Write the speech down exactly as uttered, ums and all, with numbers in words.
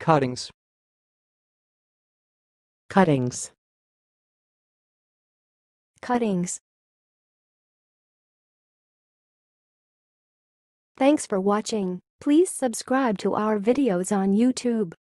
Cuttings. Cuttings. Cuttings. Thanks for watching. Please subscribe to our videos on YouTube.